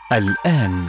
الآن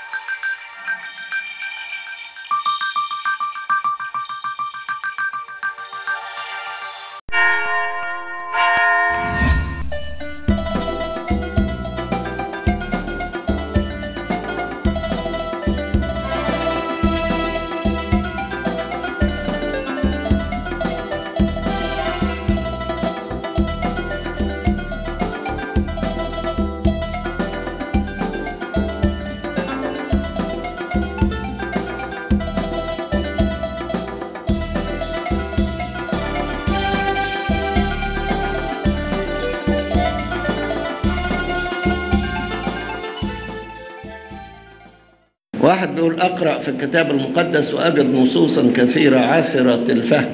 واحد بيقول أقرأ في الكتاب المقدس وأجد نصوصا كثيرة عاثرة الفهم.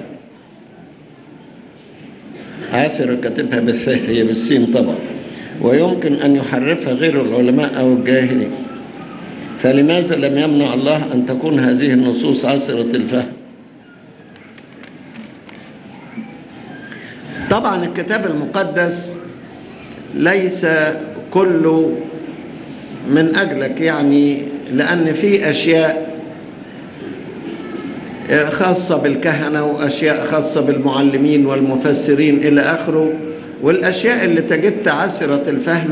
عاثرة كاتبها بالث هي بالسين طبعا، ويمكن أن يحرفها غير العلماء أو الجاهلين، فلماذا لم يمنع الله أن تكون هذه النصوص عاثرة الفهم؟ طبعا الكتاب المقدس ليس كله من أجلك، يعني لأن في أشياء خاصة بالكهنة وأشياء خاصة بالمعلمين والمفسرين إلى آخره، والأشياء اللي تجد عسرة الفهم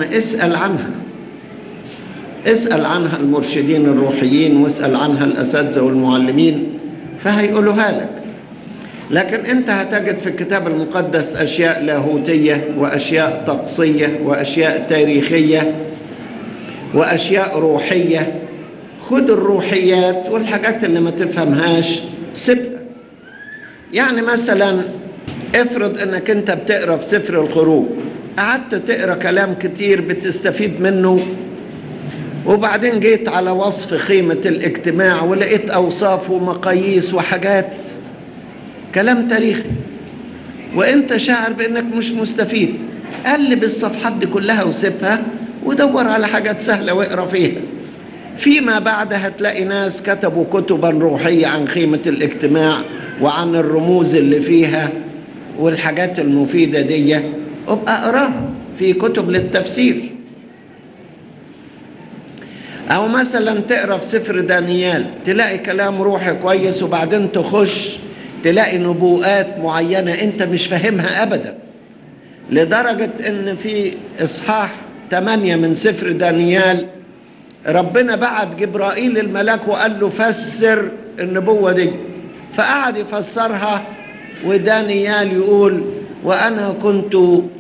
اسأل عنها المرشدين الروحيين، واسأل عنها الأساتذة والمعلمين فهيقولوها لك. لكن أنت هتجد في الكتاب المقدس أشياء لاهوتية وأشياء طقسية وأشياء تاريخية وأشياء روحية. خد الروحيات والحاجات اللي ما تفهمهاش سيبها. يعني مثلا افرض انك انت بتقرأ في سفر الخروج، قعدت تقرأ كلام كتير بتستفيد منه، وبعدين جيت على وصف خيمة الاجتماع ولقيت أوصاف ومقاييس وحاجات كلام تاريخي، وانت شاعر بانك مش مستفيد. قلب الصفحات دي كلها وسيبها ودور على حاجات سهلة واقرأ فيها. فيما بعد هتلاقي ناس كتبوا كتبا روحية عن خيمة الاجتماع وعن الرموز اللي فيها والحاجات المفيدة دي، ابقى اقراها في كتب للتفسير. او مثلا تقرا في سفر دانيال تلاقي كلام روحي كويس، وبعدين تخش تلاقي نبوءات معينة انت مش فاهمها ابدا، لدرجة ان في اصحاح 8 من سفر دانيال ربنا بعت جبرائيل الملاك وقال له فسر النبوة دي، فقعد يفسرها، ودانيال يقول وأنا كنت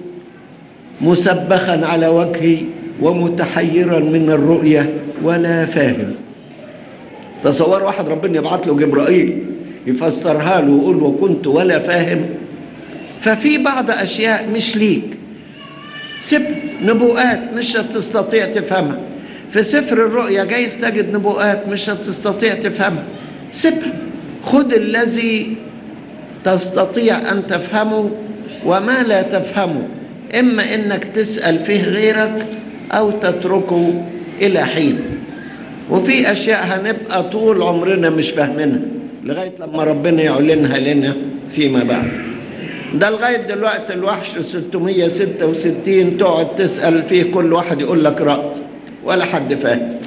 مسبخا على وجهي ومتحيرا من الرؤية ولا فاهم. تصور واحد ربنا يبعت له جبرائيل يفسرها له ويقول وكنت ولا فاهم. ففي بعض أشياء مش ليك، سيب نبوءات مش هتستطيع تفهمها. في سفر الرؤيا جايز تجد نبوءات مش هتستطيع تفهمها، سيبها. خد الذي تستطيع أن تفهمه، وما لا تفهمه إما إنك تسأل فيه غيرك أو تتركه إلى حين. وفي أشياء هنبقى طول عمرنا مش فاهمينها لغاية لما ربنا يعلنها لنا فيما بعد. ده لغاية دلوقتي الوحش 666 تقعد تسأل فيه كل واحد يقول لك رأي ولا حد فاهم.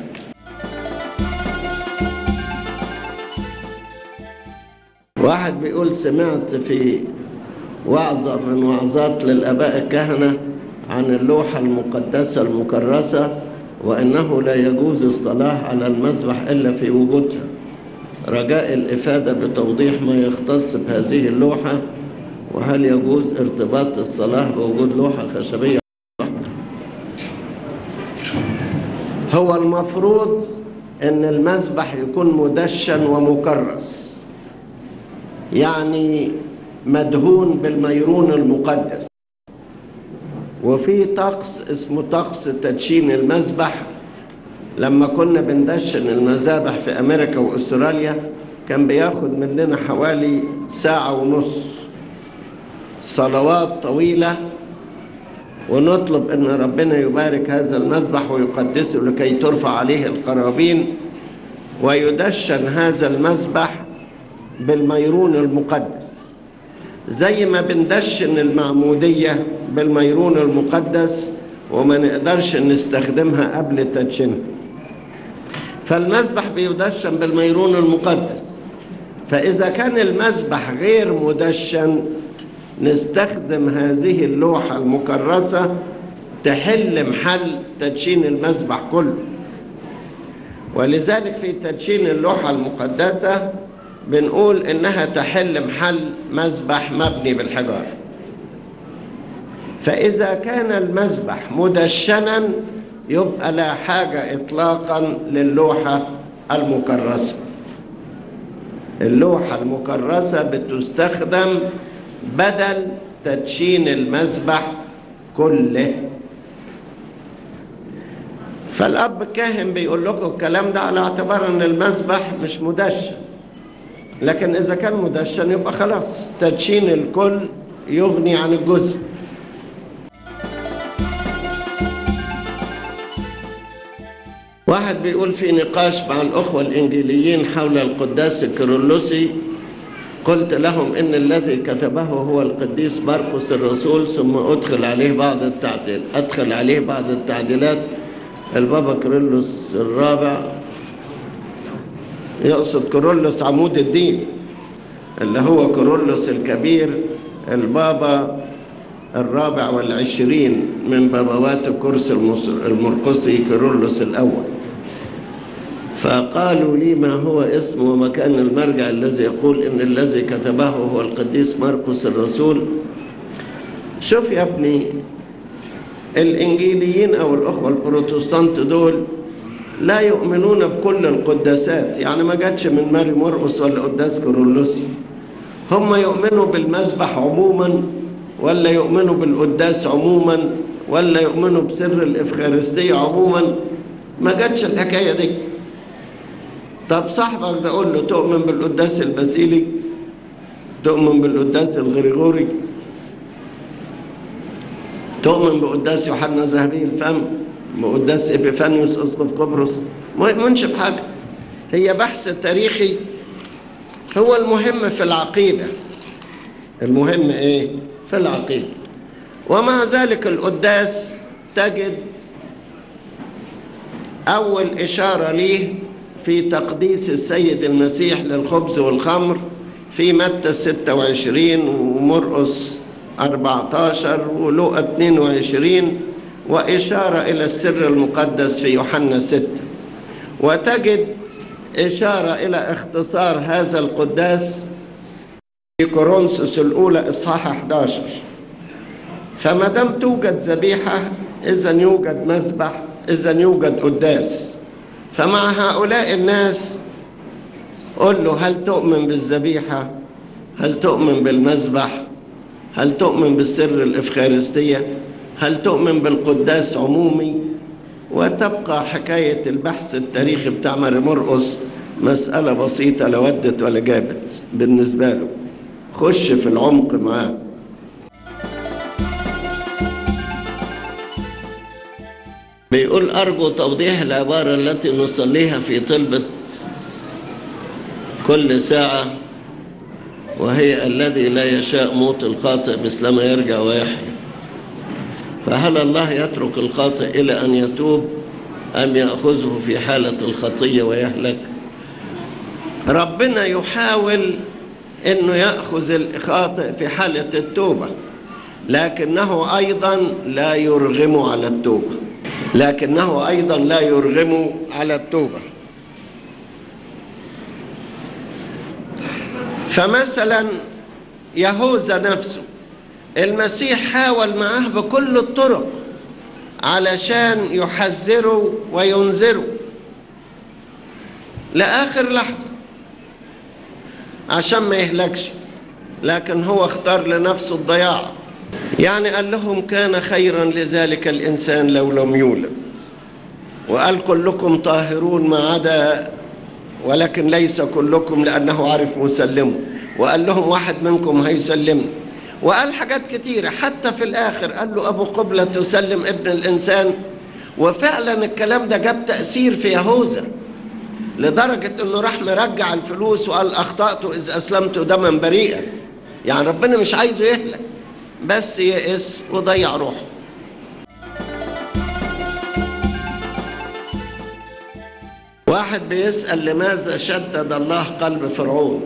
واحد بيقول سمعت في وعظة من وعظات للآباء الكهنة عن اللوحة المقدسة المكرسة، وأنه لا يجوز الصلاة على المذبح إلا في وجودها. رجاء الإفادة بتوضيح ما يختص بهذه اللوحة، وهل يجوز ارتباط الصلاة بوجود لوحة خشبية؟ هو المفروض ان المذبح يكون مدشن ومكرس، يعني مدهون بالميرون المقدس. وفي طقس اسمه طقس تدشين المذبح. لما كنا بندشن المذابح في امريكا واستراليا كان بياخد مننا حوالي 1.5 ساعة، صلوات طويلة، ونطلب ان ربنا يبارك هذا المذبح ويقدسه لكي ترفع عليه القرابين، ويدشن هذا المذبح بالميرون المقدس زي ما بندشن المعمودية بالميرون المقدس، وما نقدرش نستخدمها قبل تدشينها. فالمذبح بيدشن بالميرون المقدس. فإذا كان المذبح غير مدشن نستخدم هذه اللوحة المكرسة تحل محل تدشين المذبح كله. ولذلك في تدشين اللوحة المقدسة بنقول إنها تحل محل مذبح مبني بالحجارة. فإذا كان المذبح مدشنا يبقى لا حاجة إطلاقا للوحة المكرسة. اللوحة المكرسة بتستخدم بدل تدشين المذبح كله. فالأب الكاهن بيقول لكم الكلام ده على اعتبار أن المذبح مش مدشن، لكن إذا كان مدشن يبقى خلاص تدشين الكل يغني عن الجزء. واحد بيقول في نقاش مع الأخوة الإنجيليين حول القداس الكيرلسي، قلت لهم إن الذي كتبه هو القديس مرقس الرسول، ثم أدخل عليه بعض التعديلات. البابا كيرلس الرابع، يقصد كيرلس عمود الدين اللي هو كيرلس الكبير، البابا 24 من بابوات الكرسي المرقسي كيرلس الأول. فقالوا لي ما هو اسم ومكان المرجع الذي يقول إن الذي كتبه هو القديس مرقس الرسول. شوف يا ابني، الإنجيليين أو الأخوة البروتستانت دول لا يؤمنون بكل القداسات، يعني ما جاتش من ماري مرقس ولا قداس كيرلسي. هم يؤمنوا بالمذبح عموما، ولا يؤمنوا بالقداس عموما، ولا يؤمنوا بسر الإفخارستية عموما. ما جاتش الحكاية دي. طب صاحبك ده قول له تؤمن بالقداس الباسيلي، تؤمن بالقداس الغريغوري، تؤمن بقداس يوحنا ذهبي الفم، بقداس إبيفانيوس أسقف قبرص. ما يؤمنش بحاجة. هي بحث تاريخي. هو المهم في العقيدة. المهم إيه؟ في العقيدة. ومع ذلك القداس تجد أول إشارة ليه في تقديس السيد المسيح للخبز والخمر في متى 26 ومرقس 14 ولوقا 22، وإشارة إلى السر المقدس في يوحنا 6. وتجد إشارة إلى اختصار هذا القداس في كورنثوس الأولى إصحاح 11. فما دام توجد ذبيحة إذن يوجد مذبح، إذن يوجد قداس. فمع هؤلاء الناس قل له هل تؤمن بالذبيحة؟ هل تؤمن بالمذبح؟ هل تؤمن بالسر الإفخارستية؟ هل تؤمن بالقداس عمومي؟ وتبقى حكاية البحث التاريخي بتاع ماري مرقس مسألة بسيطة لا ودت ولا جابت بالنسبة له. خش في العمق معاه. بيقول أرجو توضيح العبارة التي نصليها في طلبة كل ساعة، وهي الذي لا يشاء موت الخاطئ مثلما يرجع ويحيى. فهل الله يترك الخاطئ إلى أن يتوب أم يأخذه في حالة الخطية ويهلك؟ ربنا يحاول أنه يأخذ الخاطئ في حالة التوبة، لكنه أيضا لا يرغم على التوبة. فمثلا يهوذا نفسه المسيح حاول معه بكل الطرق علشان يحذره وينذره لآخر لحظة عشان ما يهلكش، لكن هو اختار لنفسه الضياع. يعني قال لهم كان خيرا لذلك الإنسان لو لم يولد، وقال كلكم طاهرون ما عدا، ولكن ليس كلكم لأنه عارف مسلمه، وقال لهم واحد منكم هيسلمني، وقال حاجات كتيرة. حتى في الآخر قال له أبو قبلة تسلم ابن الإنسان. وفعلا الكلام ده جاب تأثير في يهوذا لدرجة أنه راح مرجع الفلوس وقال أخطأت إذ أسلمت دما بريئا. يعني ربنا مش عايزه يهلك، بس يئس وضيع روحه. واحد بيسأل لماذا شدد الله قلب فرعون؟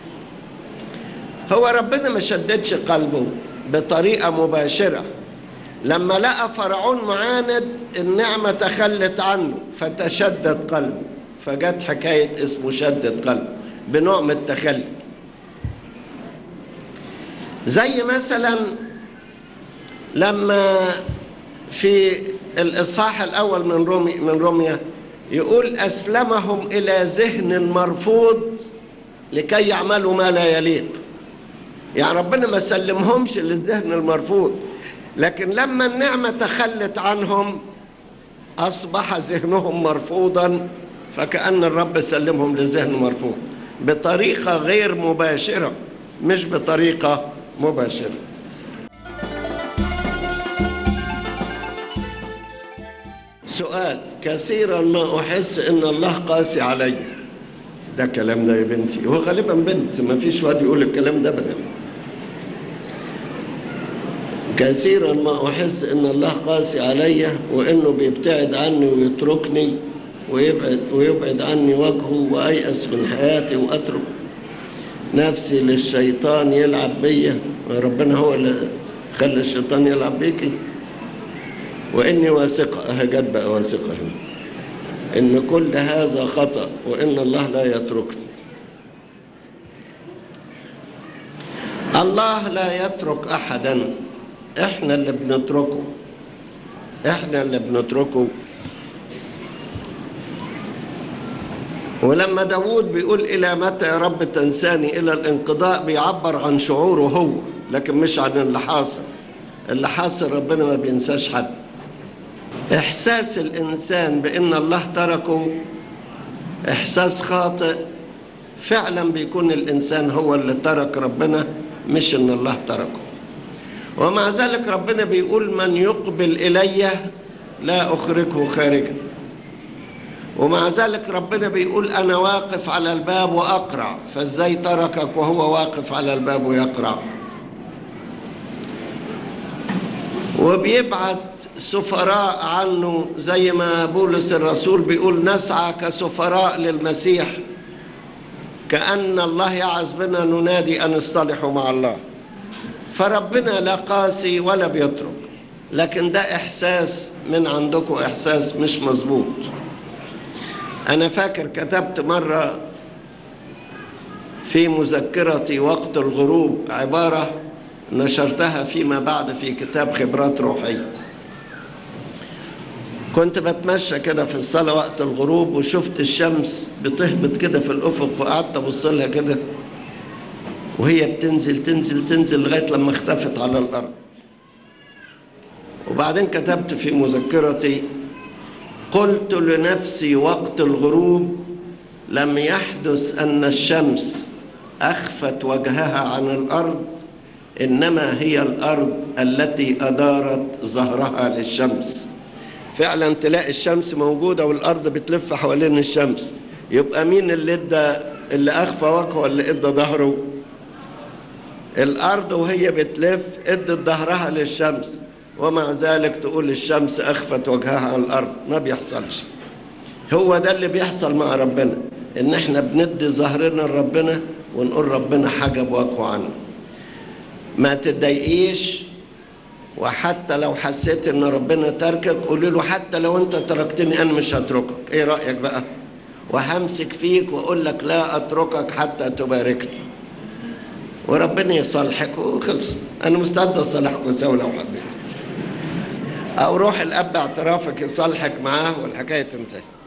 هو ربنا ما شددش قلبه بطريقة مباشرة. لما لقى فرعون معاند النعمة تخلت عنه فتشدد قلبه، فجت حكاية اسمه شدد قلبه بنوع من التخلي. زي مثلا لما في الإصحاح الأول من روميا يقول أسلمهم إلى ذهن مرفوض لكي يعملوا ما لا يليق. يعني ربنا ما سلمهمش للذهن المرفوض، لكن لما النعمة تخلت عنهم أصبح ذهنهم مرفوضا، فكأن الرب سلمهم لذهن مرفوض بطريقة غير مباشرة مش بطريقة مباشرة. سؤال: كثيرا ما أحس إن الله قاسي علي. ده كلام ده يا بنتي؟ هو غالبا بنت، ما فيش واد يقول الكلام ده أبدا. كثيرا ما أحس إن الله قاسي علي وإنه بيبتعد عني ويتركني ويبعد عني وجهه، وأيأس من حياتي وأترك نفسي للشيطان يلعب بيا. ربنا هو اللي خلى الشيطان يلعب بيكي. وإني واثقة، جت بقى واثقة هنا، إن كل هذا خطأ وإن الله لا يتركني. الله لا يترك أحدا، إحنا اللي بنتركه، إحنا اللي بنتركه. ولما داود بيقول إلى متى يا رب تنساني إلى الانقضاء، بيعبر عن شعوره هو، لكن مش عن اللي حاصل. اللي حاصل ربنا ما بينساش حد. إحساس الإنسان بأن الله تركه إحساس خاطئ. فعلا بيكون الإنسان هو اللي ترك ربنا، مش إن الله تركه. ومع ذلك ربنا بيقول من يقبل إلي لا أخرجه خارجا. ومع ذلك ربنا بيقول أنا واقف على الباب وأقرع. فإزاي تركك وهو واقف على الباب ويقرع؟ وبيبعت سفراء عنه، زي ما بولس الرسول بيقول نسعى كسفراء للمسيح، كأن الله يعز بنا ننادي أن نصطلحوا مع الله. فربنا لا قاسي ولا بيترك، لكن ده إحساس من عندكم، إحساس مش مظبوط. أنا فاكر كتبت مرة في مذكرتي وقت الغروب عبارة نشرتها فيما بعد في كتاب خبرات روحية. كنت بتمشى كده في الصلاة وقت الغروب وشفت الشمس بتهبط كده في الأفق، فقعدت أبص لها كده وهي بتنزل تنزل تنزل لغاية لما اختفت على الأرض. وبعدين كتبت في مذكرتي قلت لنفسي وقت الغروب لم يحدث أن الشمس أخفت وجهها عن الأرض، إنما هي الأرض التي أدارت ظهرها للشمس. فعلا تلاقي الشمس موجودة والأرض بتلف حوالين الشمس. يبقى مين اللي أخفى وجهه واللي إدى ظهره؟ الأرض وهي بتلف إدت ظهرها للشمس، ومع ذلك تقول الشمس أخفت وجهها عن الأرض. ما بيحصلش. هو ده اللي بيحصل مع ربنا، إن إحنا بندي ظهرنا لربنا ونقول ربنا حجب وجهه عنه. ما تتضايقيش، وحتى لو حسيت ان ربنا تركك قولي له حتى لو انت تركتني انا مش هتركك. ايه رأيك بقى؟ وهمسك فيك واقول لك لا اتركك حتى تباركني، وربنا يصالحك وخلص. انا مستعد اصالحك واسوي لو حبيت، او روح الاب اعترافك يصالحك معاه والحكايه تنتهي.